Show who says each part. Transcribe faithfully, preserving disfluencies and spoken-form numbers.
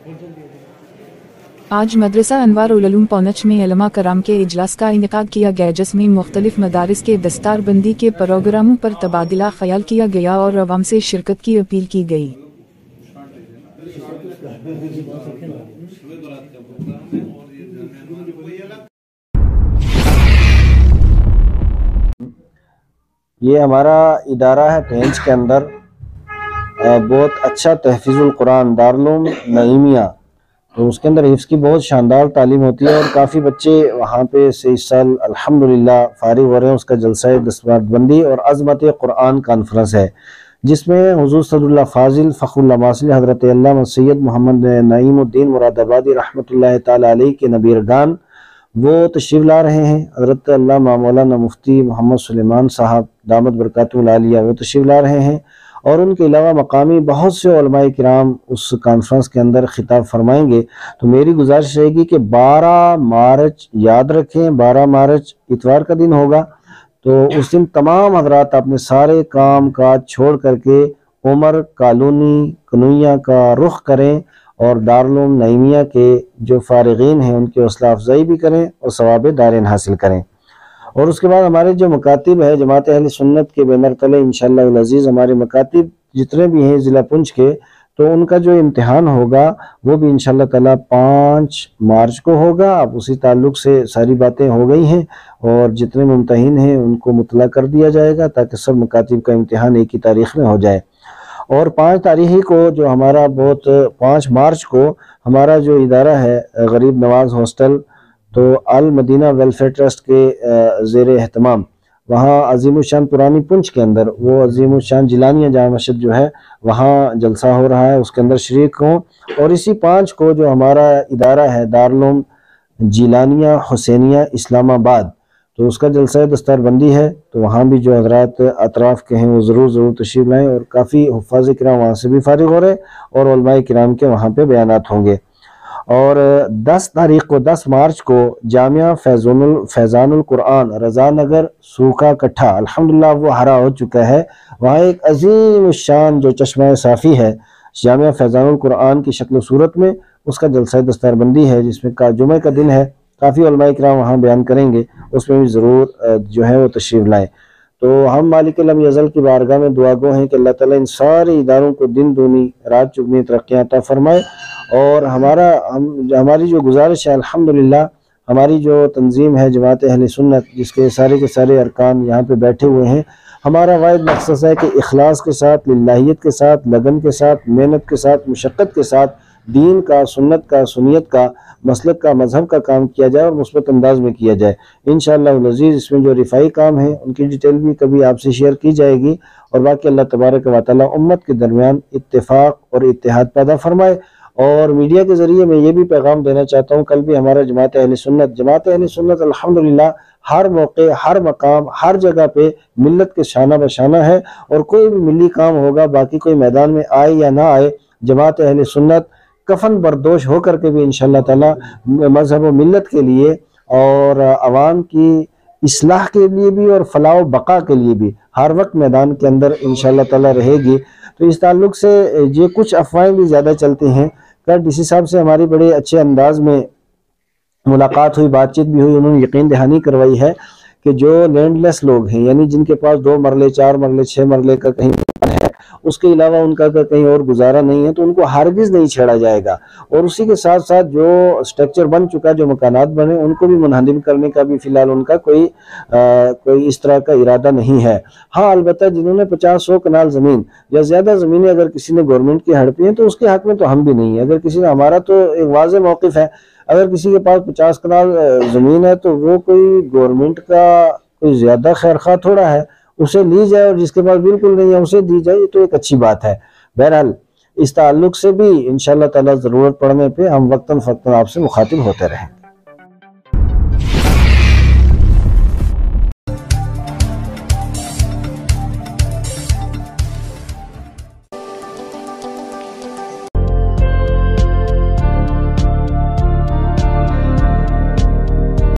Speaker 1: आज मदरसा अनवार उल उलूम पौनच में उलमा कराम के इजलास का इनेकाद किया गया, जिसमें मुख्तलिफ मदारिस के दस्तारबंदी के प्रोग्रामों पर तबादला ख्याल किया गया और अवाम से शिरकत की अपील की गई।
Speaker 2: ये हमारा इदारा है पेंच के अंदर, बहुत अच्छा तहफ़ीज़ुल कुरान दारुल उलूम नईमिया, तो उसके अंदर हिफ्ज़ की बहुत शानदार तालीम होती है और काफ़ी बच्चे वहाँ पे से इस साल अल्हम्दुलिल्लाह फारिग हो रहे हैं। उसका जलसा दस्तबंदी और अज़मत कुरान कॉन्फ्रेंस है, जिसमें हुज़ूर सदरुल्लाह फ़ाज़िल फ़ख़्रुल मासिल हज़रत अल्लामा सैयद मोहम्मद नईमुद्दीन मुरादाबादी रहमतुल्लाह ताला अलैह के नबीरगान वो तशरीफ़ ला रहे हैं। हज़रत अल्लामा मौलाना मुफ्ती मोहम्मद सुलेमान साहब दामत बरकातुहुल आलिया वो तशरीफ़ ला रहे हैं और उनके अलावा मकामी बहुत से उलमाए किराम उस कॉन्फ्रेंस के अंदर खिताब फरमाएंगे। तो मेरी गुजारिश रहेगी कि बारह मार्च याद रखें, बारह मार्च इतवार का दिन होगा, तो उस दिन तमाम हजरात अपने सारे काम काज छोड़ करके उमर कॉलोनी कनुइया का रुख करें और दारुल उलूम नईमिया के जो फारिगीन हैं उनकी हौसला अफजाई भी करें और सवाब दारेन हासिल करें। और उसके बाद हमारे जो मकातिब है जमात अहले सुन्नत के बैनर तले इंशाअल्लाह अज़ीज़ हमारे मकातिब जितने भी हैं ज़िला पुंछ के, तो उनका जो इम्तिहान होगा वो भी इंशाअल्लाह ताला पाँच मार्च को होगा। अब उसी ताल्लुक़ से सारी बातें हो गई हैं और जितने मुम्तहिन हैं उनको मुतला कर दिया जाएगा ताकि सब मकातिब का इम्तिहान एक ही तारीख़ में हो जाए। और पाँच तारीख़ को जो हमारा बहुत पाँच मार्च को हमारा जो इदारा है गरीब नवाज हॉस्टल, तो अल मदीना वेलफेयर ट्रस्ट के ज़ेर एहतमाम वहाँ अज़ीमुशान पुरानी पुंछ के अंदर वो अज़ीमुशान जिलानिया जामा मस्जिद जो है वहाँ जलसा हो रहा है, उसके अंदर शरीक हों। और इसी पाँच को जो हमारा इदारा है दारुल उलूम जिलानिया हुसैनिया इस्लामाबाद, तो उसका जलसा दस्तारबंदी है, तो वहाँ भी जो हज़रात अतराफ़ के हैं वो ज़रूर ज़रूर तशरीफ़ लाएँ। और काफ़ी हुफ़ाज़ किराम वहाँ से भी फारिग हो रहे और उलमाए किराम के वहाँ पे बयानात होंगे। और दस तारीख़ को दस मार्च को जामिया फैज़ानुल फैज़ानुल कुरान रज़ा नगर सूखा कट्ठा अल्हम्दुलिल्लाह वो हरा हो चुका है, वहाँ एक अजीम शान जो चश्मा साफ़ी है जामिया फैज़ानुल कुरान की शक्ल सूरत में, उसका जलसा दस्तारबंदी है जिसमें का जुमे का दिन है। काफ़ी उलमाए किराम वहाँ बयान करेंगे, उसमें भी ज़रूर जो है वो तशरीफ़ लाएँ। तो हम मालिक लम यज़ल की बारगाह में दुआ गो हैं कि अल्लाह ताला इन सारे इदारों को दिन दूनी रात चुगनी तरक्कियाँ अता फरमाए। और हमारा हम हमारी जो गुजारिश है अल्हम्दुलिल्लाह हमारी जो तंजीम है जमात अहले सुन्नत जिसके सारे के सारे अरकान यहाँ पे बैठे हुए हैं, हमारा वाहिद मकसद है कि इखलास के साथ, लिल्लाहियत के साथ, लगन के साथ, मेहनत के साथ, मुशक्क़त के साथ दीन का, सुन्नत का, सुनियत का, मसलक का, मजहब का काम किया जाए और मुस्बत अंदाज में किया जाए इंशाअल्लाह अज़ीज़। इसमें जो रिफाई काम है उनकी डिटेल भी कभी आपसे शेयर की जाएगी। और बाकी अल्लाह तबारक व तआला उम्मत के दरमियान इत्तेफाक और इत्तेहाद पैदा फरमाए। और मीडिया के ज़रिए मैं ये भी पैगाम देना चाहता हूँ, कल भी हमारा जमात अहले सुन्नत जमात अहले सुन्नत अल्हम्दुलिल्लाह हर मौके, हर मकाम, हर जगह पे मिल्लत के शाना बशाना है। और कोई भी मिली काम होगा, बाकी कोई मैदान में आए या ना आए, जमात अहले सुन्नत कफन बरदोश हो करके भी इंशाअल्लाह ताला मजहब व मिल्लत के लिए और अवाम की इस्लाह के लिए भी और फलाह बका के लिए भी हर वक्त मैदान के अंदर इंशाअल्लाह ताला रहेगी। तो इस ताल्लुक़ से ये कुछ अफवाहें भी ज़्यादा चलती हैं। कल डी सी साहब से हमारी बड़े अच्छे अंदाज में मुलाकात हुई, बातचीत भी हुई, उन्होंने यकीन दहानी करवाई है कि जो लैंडलेस लोग हैं, यानी जिनके पास दो मरले, चार मरले, छः मरले का कहीं है, उसके अलावा उनका अगर कहीं और गुजारा नहीं है तो उनको हरगिज़ नहीं छेड़ा जाएगा। और उसी के साथ साथ जो स्ट्रक्चर बन चुका, जो मकानात बने, उनको भी मुनहदिम करने का भी फ़िलहाल उनका कोई आ, कोई इस तरह का इरादा नहीं है। हाँ, अलबत्ता जिन्होंने पचास सौ कनाल ज़मीन या ज़्यादा ज़मीनें अगर किसी ने गवर्नमेंट की हड़पी हैं तो उसके हक़ में तो हम भी नहीं है। अगर किसी ने, हमारा तो एक वाज़ेह मौक़िफ़ है, अगर किसी के पास पचास कनाल ज़मीन है तो वो कोई गवर्नमेंट का कोई ज़्यादा खैर खा थोड़ा है, उसे ली जाए, और जिसके पास बिल्कुल नहीं है उसे दी जाए, तो एक अच्छी बात है। बहरहाल इस ताल्लुक़ से भी इंशाअल्लाह ताला ज़रूरत पड़ने पे हम वक्तन फ़क्तन आपसे मुखातिब होते रहें।